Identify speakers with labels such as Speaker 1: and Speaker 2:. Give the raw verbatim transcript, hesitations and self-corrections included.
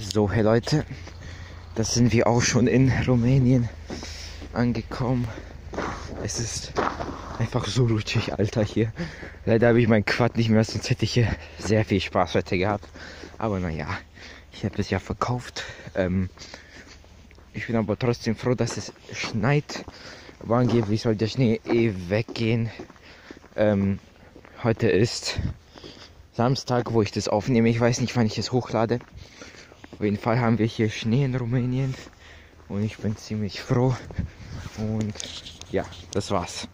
Speaker 1: So, hey Leute, da sind wir auch schon in Rumänien angekommen. Es ist einfach so rutschig, Alter, hier. Leider habe ich mein Quad nicht mehr, sonst hätte ich hier sehr viel Spaß heute gehabt. Aber naja, ich habe es ja verkauft. Ähm, ich bin aber trotzdem froh, dass es schneit. Aber angeblich soll der Schnee eh weggehen. Ähm, heute ist Samstag, wo ich das aufnehme. Ich weiß nicht, wann ich es hochlade. Auf jeden Fall haben wir hier Schnee in Rumänien und ich bin ziemlich froh. Und ja, das war's.